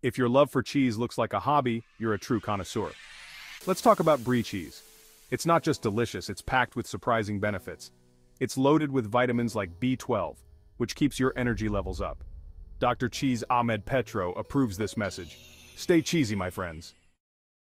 If your love for cheese looks like a hobby, you're a true connoisseur. Let's talk about Brie cheese. It's not just delicious, it's packed with surprising benefits. It's loaded with vitamins like B12, which keeps your energy levels up. Dr. Cheese Ahmed Petro approves this message. Stay cheesy, my friends.